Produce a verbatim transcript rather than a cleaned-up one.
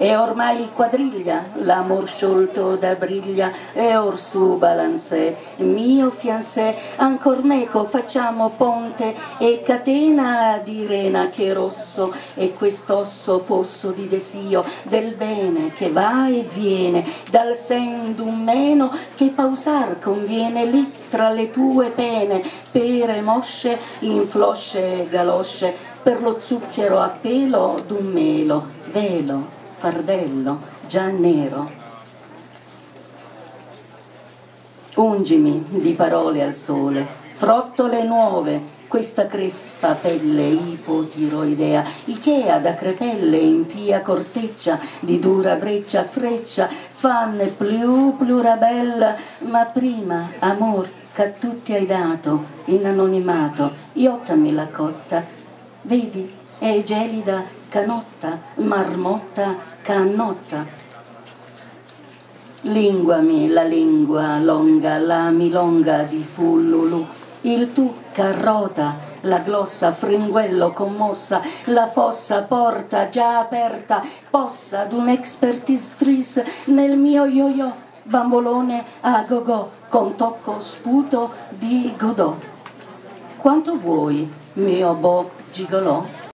E ormai quadriglia, l'amor sciolto da briglia, e or su balancè, mio fiancé, ancor meco facciamo ponte e catena di rena che rosso, e quest'osso fosso di desio del bene che va e viene, dal sen d'un meno che pausar conviene lì tra le tue pene, pere mosce, inflosce e galosce, per lo zucchero a pelo d'un melo, velo, fardello, già nero. Ungimi di parole al sole, frottole nuove, questa crespa pelle ipotiroidea, Ikea da crepelle in pia corteccia, di dura breccia freccia, fanne più plurabella, ma prima, amor, che tutti hai dato, in anonimato, iottami la cotta, vedi, è gelida canotta, marmotta cannotta. Linguami la lingua longa, la milonga di Fullulu, il tu carrota, la glossa fringuello commossa, la fossa porta già aperta, possa d'un expertistris nel mio yo-yo, bambolone a go-go, con tocco sputo di Godot. Quanto vuoi, mio bo gigolò?